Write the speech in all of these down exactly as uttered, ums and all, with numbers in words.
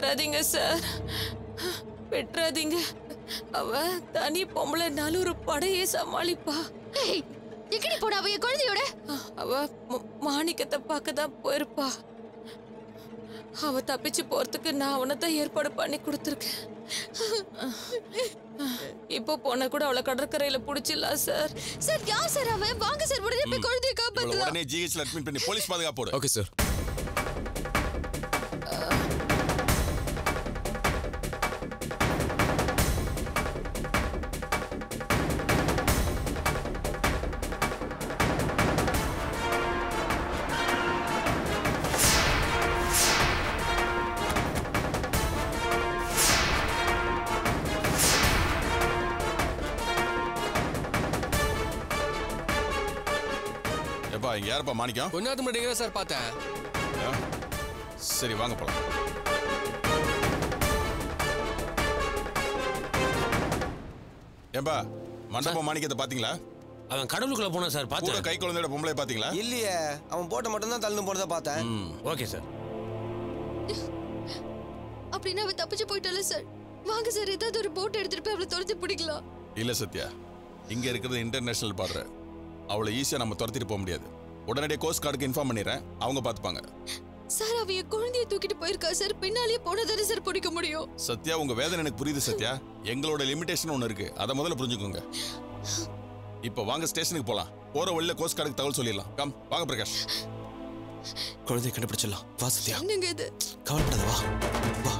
விட்டுறாதீங்க சார், விட்டுறாதீங்க. அவ தனி பொம்பளைனாலும் ஒரு படையே சமாளிப்பா. எங்கடி போட அவ என் குழந்தையோட? அவ மாணிக்கத்தை பார்க்க தான் போயிருப்பா. அவ தப்பிச்சு போறதுக்கு நான் அவனைத்தான் ஏற்பாடு பண்ணி கொடுத்துருக்கேன். இப்போ போன கூட அவளை கடற்கரையில புடிச்சிடலாம் சார். சார் யார் சார் அவன்? வாங்க சார், உடனே போய் குழந்தையை காப்பாத்தலாம். உடனே ஜிஹெச்ல அட்மிட் பண்ணி போலீஸ் பாதுகாப்பு போடு. Okay sir. இங்க யாரப்பா மாணிக்கம்? கொஞ்ச நேரத்துக்கு முன்னாடி சார் பார்த்தேன். சரி வாங்க போலாம். ஏம்பா மண்டபம் மாணிக்கத்தை பாத்தீங்களா? அவன் கடலுக்குள்ள போனா சார். பார்த்தேன். கை குழந்தையோட பொம்பளை பாத்தீங்களா? இல்லையே, அவன் போட்ட மட்டும் தான் தள்ளு போறத பார்த்தேன். Okay sir. அப்படின்னா அவ தப்பிச்சு போயிட்டால சார். வாங்க சார், ஏதாவது ஒரு போட் எடுத்துட்டு போய் அவளை துரத்தி பிடிக்கலாம். இல்ல சத்யா, இங்க இருக்கிறது இன்டர்நேஷனல் பார்டர். அவளை ஈஸியா நம்ம துரத்திட்டு போக முடியாது. உடனடியே கோஸ்ட் கார்டுக்கு இன்ஃபார்ம் பண்ணிடுறேன், அவங்க பாத்துப்பாங்க. சார் அவ என் குழந்தையை தூக்கிட்டு போயிருக்கா சார். பின்னாலேயே போனதானே சார் பிடிக்க முடியும். சத்யா, உங்க வேதனை எனக்கு புரியுது சத்யா. எங்களோட லிமிடேஷன் ஒன்று இருக்கு, அதை முதல்ல புரிஞ்சுக்கோங்க. இப்போ வாங்க ஸ்டேஷனுக்கு போலாம். போற வழியில கோஸ்ட் கார்டுக்கு தகவல் சொல்லிடலாம். கம் வாங்க பிரகாஷ். குழந்தையை கண்டுபிடிச்சிடலாம். வா சத்யா. என்னங்க இது? கவலைப்படாத, வா வா.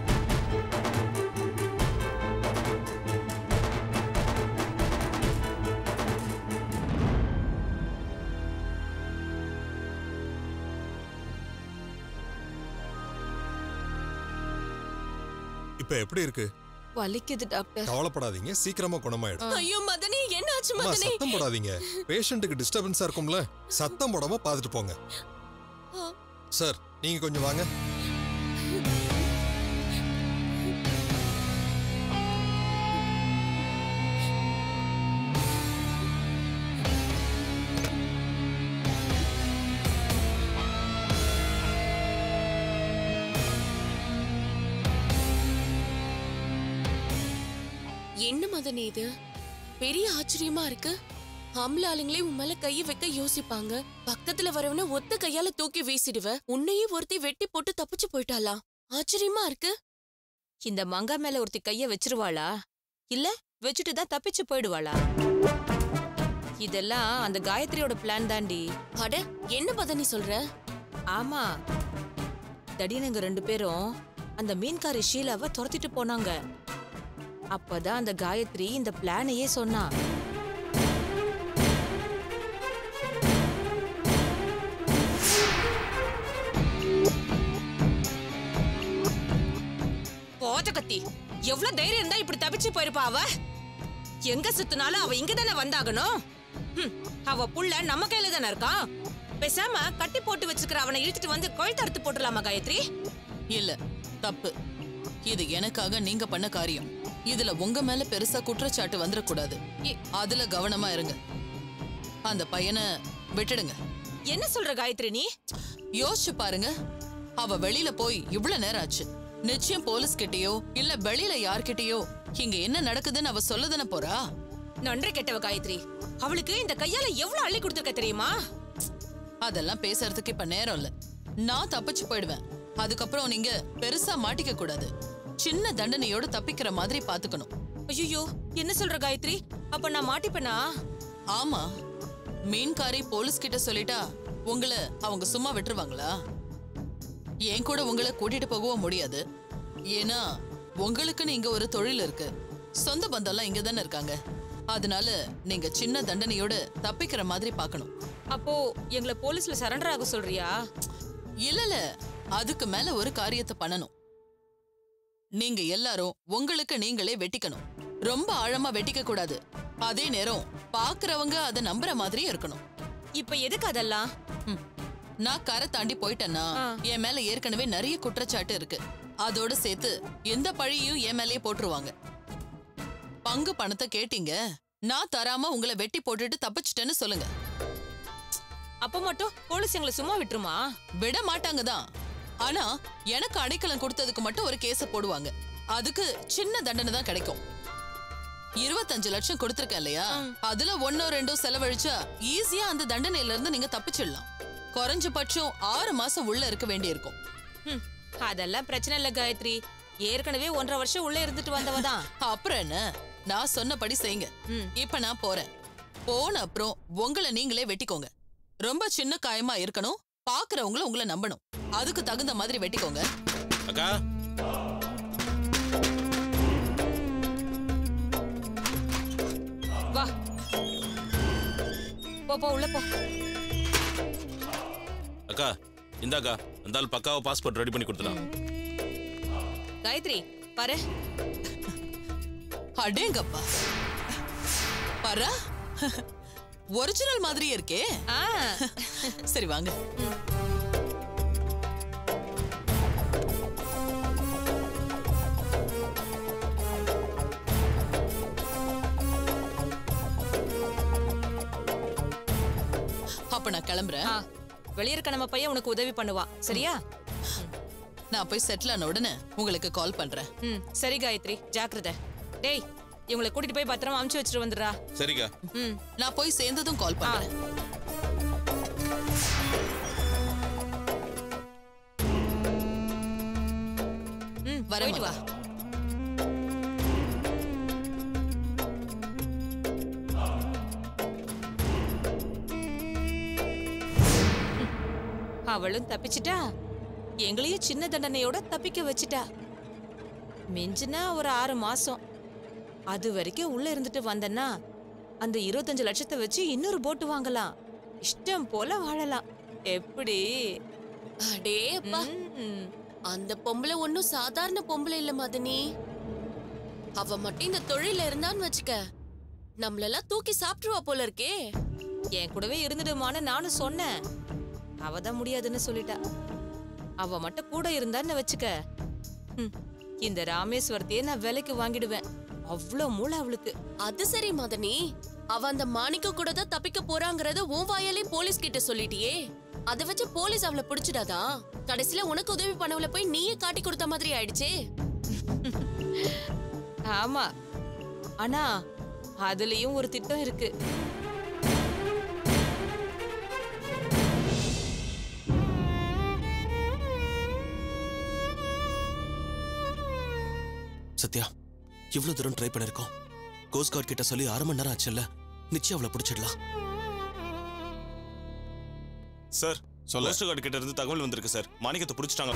இப்ப எப்படி இருக்கு? வலிக்குது டாக்டர். கவலைப்படாதீங்க, சீக்கிரமா குணமாயிடும். ஐயோ மதனி, என்ன ஆச்சு மதனி? சத்தம் போடாதீங்க, பேஷண்ட்டுக்கு டிஸ்டர்பன்ஸா இருக்கும்ல. சத்தம் போடாம பாத்துட்டு போங்க. சார் நீங்க கொஞ்சம் வாங்க. என்ன மதனி இது? பெரிய ஆச்சரியமா இருக்கு. ஆம்பளை ஆளுங்களே உன் மேல கைய வைக்க யோசிப்பாங்க. பக்கத்துல வரவன ஒத்த கையால தூக்கி வீசிடுவ. உன்னையே ஒருத்தி வெட்டி போட்டு தப்பிச்சு போயிட்டாளா? ஆச்சரியமா இருக்கு. இந்த மங்கா மேல ஒருத்தி கைய வச்சிருவாளா, இல்ல வச்சுட்டு தான் தப்பிச்சு போயிடுவாளா? இதெல்லாம் அந்த காயத்ரியோட பிளான் தாண்டி. அட என்ன மதனி சொல்ற? ஆமா, திடீர்னு ரெண்டு பேரும் அந்த மீன்காரி ஷீலாவை துரத்திட்டு போனாங்க. அப்பதான் அந்த காயத்ரி இந்த பிளானையே சொன்னா. போதகத்தி, எவ்வளவு தைரியம் இருந்தா இப்படி தப்பிச்சு போயிருப்பா அவ? எங்க சுத்தினாலும் அவ இங்க தானே வந்தாகணும். அவ புள்ள நம்ம கையில தானே இருக்கான். பேசாம கட்டி போட்டு வச்சுக்கிற அவனை இழுத்துட்டு வந்து கழுத்து அறுத்து போட்டுலாமா காயத்ரி? இல்ல, தப்பு. இது எனக்காக நீங்க பண்ண காரியம். இதுல உங்க மேல பெருசா குற்றச்சாட்டு வந்துடக்கூடாது. அதுல கவனமா இருங்க. அந்த பையனை விட்டுடுங்க. என்ன சொல்ற காயத்ரி நீ? யோசிச்சு பாருங்க, அவ வெளியில போய் இவ்வளவு நேரம் ஆச்சு. நிச்சயம் போலீஸ் கிட்டயோ இல்ல வெளியில யார்கிட்டயோ இங்க என்ன நடக்குதுன்னு அவ சொல்லதானே போறா. நன்றி கெட்டவ காயத்ரி. அவளுக்கு இந்த கையால எவ்வளவு அள்ளி கொடுத்துருக்க தெரியுமா? அதெல்லாம் பேசுறதுக்கு இப்ப நேரம் இல்ல. நான் தப்பிச்சு போயிடுவேன். அதுக்கப்புறம் நீங்க பெருசா மாட்டிக்க கூடாது. சின்ன தண்டனையோட தப்பிக்கிற மாதிரி பாத்துக்கணும். ஐயோ, என்ன சொல்ற காயத்ரி? அப்ப நான் மாட்டிப்பேனா? ஆமா, மீன்காரி போலீஸ் கிட்ட சொல்லிட்டா உங்களை அவங்க சும்மா விட்டுருவாங்களா? என் கூட உங்களை கூட்டிட்டு போகவும் முடியாது. ஏன்னா உங்களுக்குன்னு இங்க ஒரு தொழில் இருக்கு. சொந்த பந்தம்லாம் இங்க தானே இருக்காங்க. அதனால நீங்க சின்ன தண்டனையோட தப்பிக்கிற மாதிரி பாக்கணும். அப்போ எங்களை போலீஸ்ல சரண்டர் ஆக சொல்றியா? இல்லல, அதுக்கு மேல ஒரு காரியத்தை பண்ணணும். நீங்க எல்லாரும் உங்களுக்கு நீங்களே வெட்டிக்கணும். ரொம்ப ஆழமா வெட்டிக்க கூடாது. அதே நேரம் பாக்குறவங்க அதை நம்புற மாதிரி இருக்கணும். இப்ப எதுக்கு அதெல்லாம்? நான் கரை தாண்டி போயிட்டேன்னா என் மேல ஏற்கனவே நிறைய குற்றச்சாட்டு இருக்கு. அதோட சேர்த்து எந்த பழியும் என் மேலேயே போட்டுருவாங்க. பங்கு பணத்தை கேட்டீங்க, நான் தராம உங்களை வெட்டி போட்டுட்டு தப்பிச்சிட்டேன்னு சொல்லுங்க. அப்ப மட்டும் போலீஸ் எங்களை சும்மா விட்டுருமா? விட மாட்டாங்க தான். ஆனா எனக்கு அடைக்கலம் கொடுத்ததுக்கு மட்டும் ஒரு கேஸ போடுவாங்க. அதுக்கு சின்ன தண்டனை தான் கிடைக்கும். இருபத்தஞ்சு லட்சம் கொடுத்திருக்கேன் இல்லையா, அதுல ஒன்னோ ரெண்டோ செலவழிச்சா ஈஸியா அந்த தண்டனையில இருந்து நீங்க தப்பிச்சிடலாம். குறைஞ்சபட்சம் ஆறு மாசம் உள்ள இருக்க வேண்டி இருக்கும். அதெல்லாம் பிரச்சனை இல்ல காயத்ரி, ஏற்கனவே ஒன்றரை வருஷம் உள்ள இருந்துட்டு வந்தவதான். அப்புறம் என்ன, நான் சொன்னபடி செய்யுங்க. இப்ப நான் போறேன். போன அப்புறம் உங்களை நீங்களே வெட்டிக்கோங்க. ரொம்ப சின்ன காயமா இருக்கணும், பாக்குறவங்கள உங்களை நம்பணும். அதுக்கு தகுந்த மாதிரி வெட்டிக்கோங்க. அக்கா வா போ போ உள்ள போ. அக்கா இந்தாக்கா, அந்த ஆள் பக்காவா பாஸ்போர்ட் ரெடி பண்ணி கொடுத்துட்டான். காயத்ரி பாரு. அடேங்கப்பா, பாரா ஒரிஜினல் மாதிரியே இருக்கே. சரி வாங்க. அப்ப நான் கிளம்புறேன். வெளியே இருக்க நம்ம பையன் உனக்கு உதவி பண்ணுவா, சரியா? நான் போய் செட்டில் ஆன உடனே உங்களுக்கு கால் பண்றேன். ம் சரி காயத்ரி, ஜாக்கிரதை. டேய், இவங்களை கூட்டிட்டு போய் பத்திரமா அமுச்சு வச்சுட்டு வந்துடுறா. சரிக்கா. ம் நான் போய் சேர்ந்ததும் கால் பண்றேன். ம் வரேன். வா. அவளும் தப்பிச்சிட்டா, எங்களையும் சின்ன தண்டனையோட தப்பிக்க வச்சிட்டா. மிஞ்சினா ஒரு ஆறு மாசம். அது வரைக்கும் உள்ள இருந்துட்டு வந்தன்னா அந்த இருபத்தஞ்சு லட்சத்தை வச்சு இன்னொரு போட்டு வாங்கலாம். இஷ்டம் போல வாழலாம். எப்படி? அடே அப்பா, அந்த பொம்பளை ஒன்னும் சாதாரண பொம்பளை இல்ல மதனி. அவ மட்டும் இந்த தொழில இருந்தான்னு வச்சுக்க, நம்மளெல்லாம் தூக்கி சாப்பிட்டுருவா போல இருக்கே. என் கூடவே இருந்துடுமான்னு நானும் சொன்னேன். அவதான் முடியாதுன்னு சொல்லிட்டா. அவ மட்டும் கூட இருந்தான்னு வச்சுக்க, இந்த ராமேஸ்வரத்தையே நான் விலைக்கு வாங்கிடுவேன். அவ்வளவு மூளை அவளுக்கு. அது சரி மதனி, அவ அந்த மாணிக்க கூட தான் தப்பிக்க போறாங்கறத உன் வாயாலே போலீஸ் கிட்ட சொல்லிட்டியே. அத வச்சு போலீஸ் அவளை பிடிச்சிடாதா? கடைசியில உனக்கு உதவி பண்ணவள போய் நீயே காட்டி கொடுத்த மாதிரி ஆயிடுச்சே. ஆமா, ஆனா அதுலயும் ஒரு திட்டம் இருக்கு. சத்யா, இவ்வளவு தூரம் ட்ரை பண்ணிருக்கோம். கோஸ்ட் கார்டு கிட்ட சொல்லி அரை மணி நேரம் ஆச்சுல்ல, நிச்சயம் அவளை பிடிச்சிடலாம். சார், கோஸ்ட் கார்டு கிட்ட இருந்து தகவல் வந்திருக்கு சார். மாணிக்கத்தை பிடிச்சிட்டாங்க.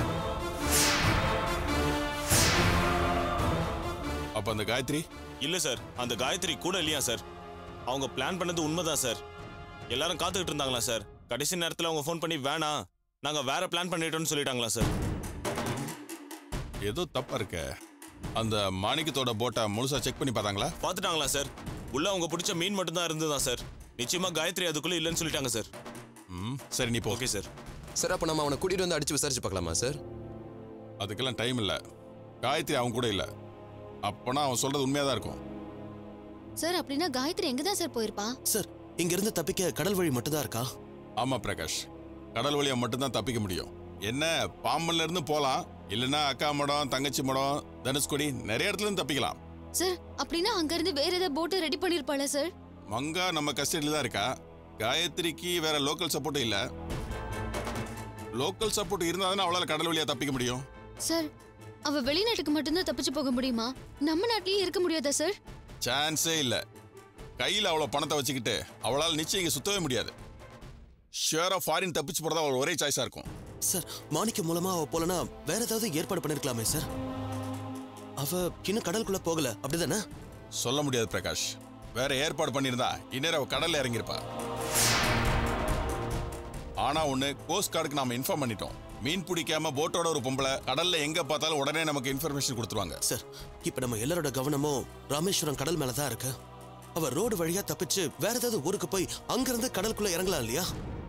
அப்ப அந்த காயத்ரி? இல்ல சார், அந்த காயத்ரி கூட இல்லையா சார். அவங்க பிளான் பண்ணது உண்மைதான் சார். எல்லாரும் காத்துக்கிட்டு இருந்தாங்களா சார். கடைசி நேரத்தில் அவங்க ஃபோன் பண்ணி வேணாம், நாங்க வேற பிளான் பண்ணிட்டோம்னு சொல்லிட்டாங்களா சார். ஏதோ தப்பா இருக்க. அந்த மாணிக்கத்தோட போட்டை முழுசா செக் பண்ணி பார்த்தாங்களா? பார்த்துட்டாங்களா சார். உள்ள அவங்க பிடிச்ச மீன் மட்டும் தான் இருந்ததா சார். நிச்சயமா காயத்ரி அதுக்குள்ள இல்லைன்னு சொல்லிட்டாங்க சார். ம் சரி, நீ போ. Okay sir. சார், அப்ப நம்ம அவனை கூட்டிட்டு வந்து அடிச்சு விசாரிச்சு பார்க்கலாமா சார்? அதுக்கெல்லாம் டைம் இல்ல. காயத்ரி அவங்க கூட இல்ல. அப்பனா அவன் சொல்றது உண்மையா தான் இருக்கும். சார், அப்படின்னா காயத்ரி எங்க தான் சார் போயிருப்பா? சார், இங்க இருந்து தப்பிக்க கடல் வழி மட்டும் தான் இருக்கா? ஆமா பிரகாஷ், கடல் வழியா மட்டும் தான் தப்பிக்க முடியும். என்ன, பாம்பன்ல இருந்து போலாம், இல்லனா அக்கா மடம், தங்கச்சி மடம், தனுஷ்கோடி, நிறைய இடத்துல இருந்து தப்பிக்கலாம். சார், அப்படின்னா அங்க இருந்து வேற ஏதாவது போட் ரெடி பண்ணிருப்பாளா சார்? மங்கா நம்ம கஸ்டடியில தான் இருக்கா. காயத்ரிக்கு வேற லோக்கல் சப்போர்ட் இல்ல. லோக்கல் சப்போர்ட் இருந்தா தானே அவளால கடல் வழியா தப்பிக்க முடியும். சார், அவ வெளிநாட்டுக்கு மட்டும்தான் தப்பிச்சு போக முடியுமா? நம்ம நாட்டிலேயே இருக்க முடியாதா சார்? சான்ஸே இல்ல. கையில அவ்வளவு பணத்தை வச்சுக்கிட்டு அவளால் நிச்சயம் இங்க சுத்தவே முடியாது. ஷியரா ஃபாரின் தப்பிச்சு போறதா அவள் ஒரே சாய்ஸா இருக்கும். சார், மாணிக்க மூலமா அவ போலனா வேற ஏதாவது ஏற்பாடு பண்ணிருக்கலாமே சார். அவ இன்னும் கடலுக்குள்ள போகல, அப்படிதானே? சொல்ல முடியாது பிரகாஷ். வேற ஏற்பாடு பண்ணிருந்தா இந்நேரம் அவ கடல்ல இறங்கிருப்பா. ஆனா ஒண்ணு, கோஸ்ட் கார்டுக்கு நாம இன்ஃபார்ம் பண்ணிட்டோம். மீன் பிடிக்காம போட்டோட ஒரு பொம்பளை கடல்ல எங்க பார்த்தாலும் உடனே நமக்கு இன்ஃபர்மேஷன் கொடுத்துருவாங்க. சார், இப்ப நம்ம எல்லாரோட கவனமும் ராமேஸ்வரம் கடல் மேலதான் இருக்கு. அவ ரோடு வழியா தப்பிச்சு வேற ஏதாவது ஊருக்கு போய் அங்கிருந்து கடலுக்குள்ள இறங்கலாம் இல்லையா?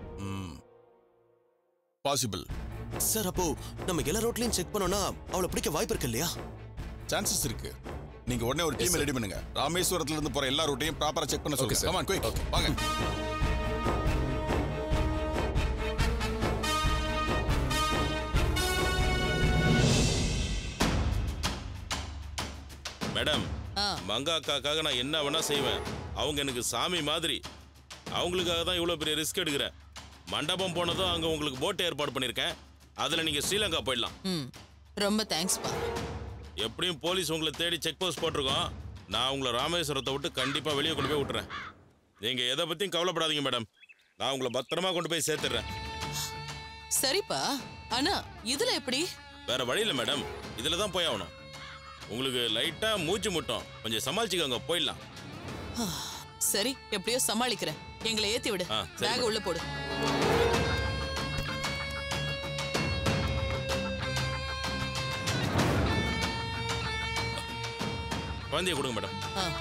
பாசிபிள். சார், அப்போ நம்ம எல்லா ரோட்லயும் செக் பண்ணோம்னா அவளை பிடிக்க வாய்ப்பு இருக்கு இல்லையா? சான்சஸ் இருக்கு. நீங்க உடனே ஒரு டீம் ரெடி பண்ணுங்க. ராமேஸ்வரத்துல இருந்து போற எல்லா ரூட்டையும் ப்ராப்பரா செக் பண்ண சொல்லுங்க. கம் ஆன், குயிக் வாங்க. மேடம் மங்கா அக்காக்காக நான் என்ன வேணா செய்வேன். அவங்க எனக்கு சாமி மாதிரி. அவங்களுக்காக தான் இவ்வளோ பெரிய ரிஸ்க் எடுக்கிறேன். மண்டபம் போனதும் அங்கே உங்களுக்கு போட்டு ஏற்பாடு பண்ணியிருக்கேன். அதில் நீங்கள் ஸ்ரீலங்கா போயிடலாம். ம் ரொம்ப தேங்க்ஸ்ப்பா. எப்படியும் போலீஸ் உங்களை தேடி செக் போஸ்ட் போட்டிருக்கோம். நான் உங்களை ராமேஸ்வரத்தை விட்டு கண்டிப்பாக வெளியே கொண்டு போய் விட்டுறேன். நீங்கள் எதை பற்றியும் கவலைப்படாதீங்க மேடம். நான் உங்களை பத்திரமா கொண்டு போய் சேர்த்துடுறேன். சரிப்பா, ஆனா இதுல எப்படி? வேற வழி இல்லை மேடம். இதில் தான் போய் ஆகணும். உங்களுக்கு லைட்டாக மூச்சு முட்டும். கொஞ்சம் சமாளிச்சுக்கோங்க, போயிடலாம். சரி, எப்படியோ சமாளிக்கிறேன். எங்களை ஏத்தி விடு. பேக் உள்ள போடு. குழந்தைய கொடுங்க மேடம்.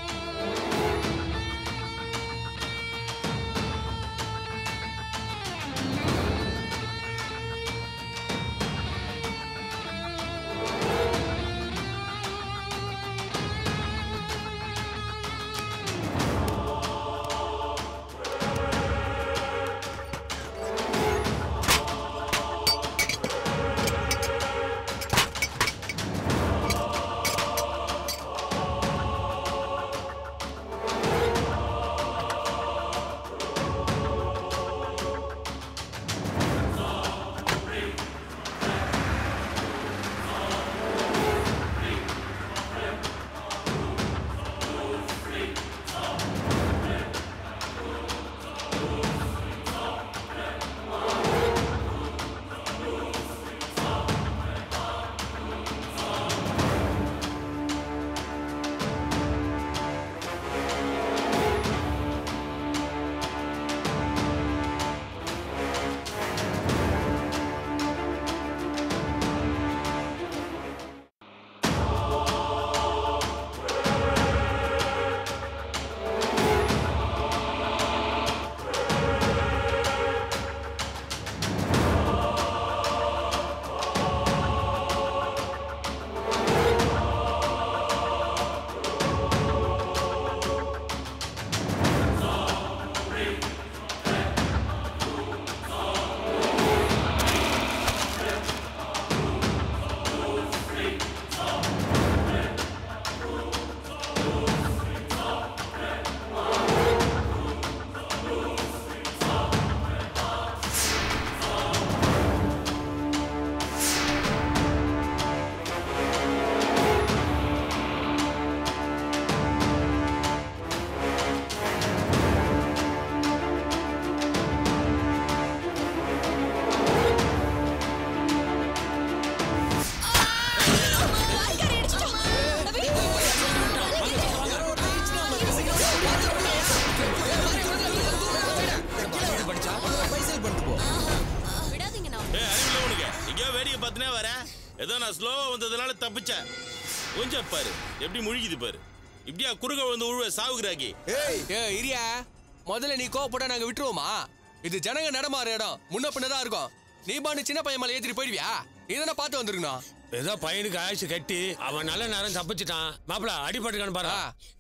ஏதோ நான் ஸ்லோவா வந்ததுனால தப்பிச்சேன். கொஞ்சம் பாரு எப்படி முழுகிது பாரு. இப்படியா குறுக வந்து உழுவ சாவுகிறாக்கி. ஏய் ஏய் இரியா, முதல்ல நீ கோவப்பட நாங்க விட்டுருவோமா? இது ஜனங்க நடமாற இடம், முன்ன பின்னதான் இருக்கும். நீ பாண்டு சின்ன பையன் மேல ஏத்திட்டு போயிடுவியா? இதெல்லாம் பார்த்து வந்திருக்கணும். ஏதோ பையனுக்கு ஆயுசு கட்டி அவன் நல்ல நேரம் தப்பிச்சிட்டான். மாப்பிள அடிபட்டுக்கான்னு பாரு.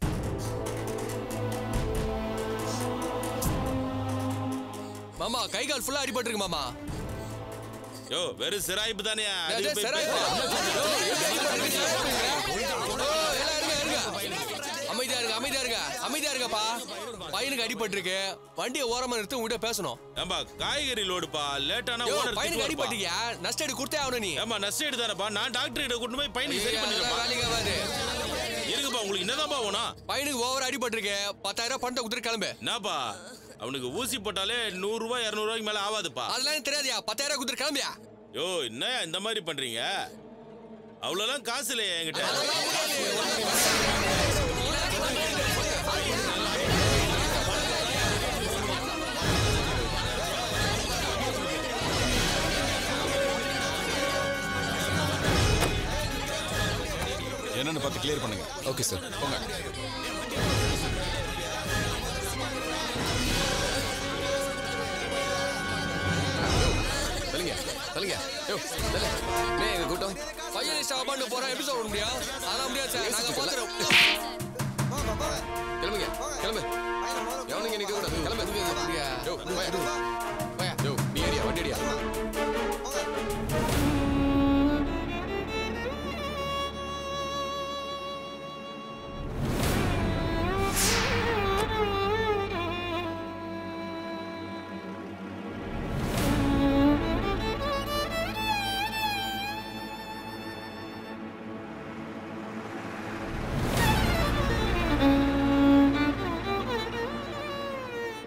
மாமா கை கால் ஃபுல்லா அடிபட்டு இருக்கு மாமா. யோ வெறும் சிராய்ப்பு தானே. அமைதியா இருங்க அமைதியா இருங்க அமைதியா இருங்கப்பா. பையனுக்கு அடிபட்டு இருக்கு, வண்டியை ஓரமா நிறுத்தி உங்ககிட்ட பேசணும். ஏம்பா காய்கறி லோடுப்பா, லேட்டானா ஓனர் பையனுக்கு அடிபட்டியா? நஷ்ட எடு கொடுத்தே ஆகணும் நீ. ஏம்பா நஷ்ட எடு தானப்பா, நான் டாக்டர் கிட்ட கொண்டு போய் பையனுக்கு சரி பண்ணிடுறேன். இருக்குப்பா உங்களுக்கு என்னதான்ப்பா வேணும்? பையனுக்கு ஓவர் அடிபட்டு இருக்கு, பத்தாயிரம் ரூபாய் பணத்தை கொடுத்துட்டு கிளம்பு. என்னப்பா அவனுக்கு ஊசி போட்டாலே நூறு ரூபாய் இருநூறு ரூபாய்க்கு மேல ஆகாதுப்பா. அதெல்லாம் தெரியாதியா, பத்தாயிரம் கொடுத்துட்டு கிளம்பியா? யோ என்ன இந்த மாதிரி பண்றீங்க? அவ்வளவுலாம் காசு இல்லையா என்கிட்ட? என்னன்னு பார்த்து கிளியர் பண்ணுங்க. ஓகே சார் போங்க. சொல்லுங்க சொல்லுங்க. யோ சொல்ல நீ எங்க கூட்டம் பையன் ஸ்டாப் பண்ண போறா எபிசோட் ஓட முடியா? அதெல்லாம் முடியாது சார், நாங்க பாத்துறோம். கிளம்புங்க கிளம்பு. எவனுங்க நிக்க கூடாது, கிளம்பு. யோ போயா போயா. யோ நீ ஏரியா வண்டி ஏரியா.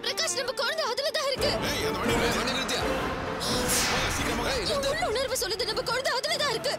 பிரகாஷ் நம்ம குழந்தை அதுல தான் இருக்கு. ஏய் அந்த வண்டி நிறுத்து. வண்டி நிறுத்தியா? போங்க, சீக்கிரமா போங்க. ஏய் நிறுத்து. உள்ள உணர்வு சொல்லுது நம்ம குழந்தை அதுல தான் இருக்கு.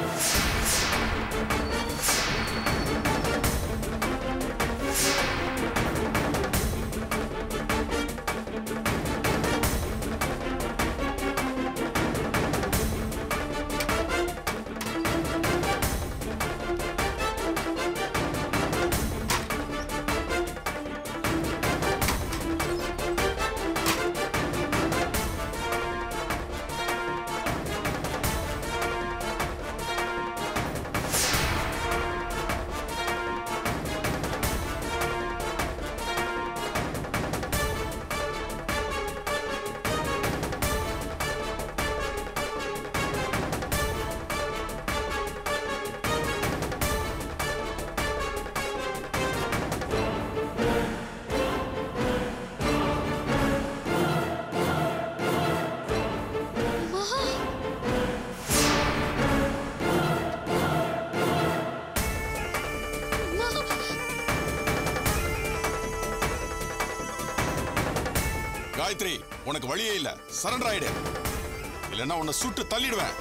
காயத்ரி, உனக்கு வழியே இல்ல. சரண்டர் ஆயிடு, இல்லைன்னா உன்னை சுட்டு தள்ளிடுவேன்.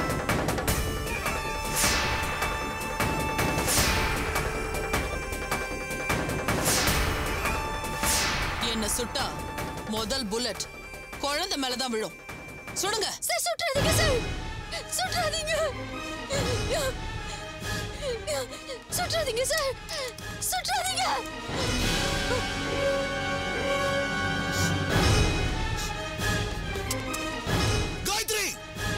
என்ன சுட்டா முதல் புல்லட் குழந்தை மேலதான் விழும். சுடுங்க. சார் சுற்றாதீங்க சார், சுற்றாதீங்க, சுற்றாதீங்க சார், சுற்றாதீங்க. காயத்ரி,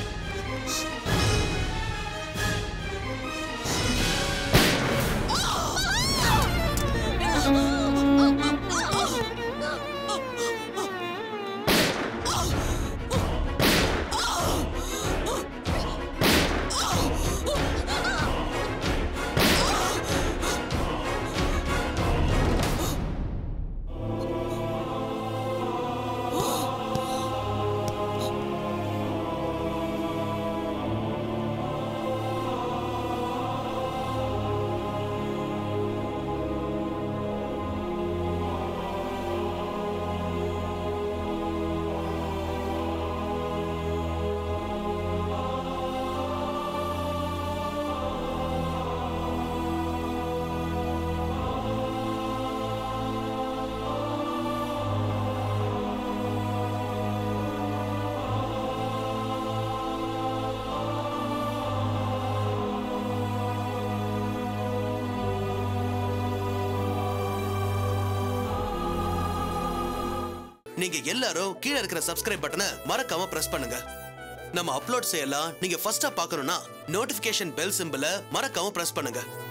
நீங்க எல்லாரும் கீழே இருக்கிற சப்ஸ்கிரைப் பட்டனை மறக்காம பிரஸ் பண்ணுங்க. நம்ம அப்லோட் செய்யலாம் நீங்க ஃபர்ஸ்டா பார்க்கணும்னா நோட்டிபிகேஷன் பெல் சிம்பலை மறக்காம பிரஸ் பண்ணுங்க.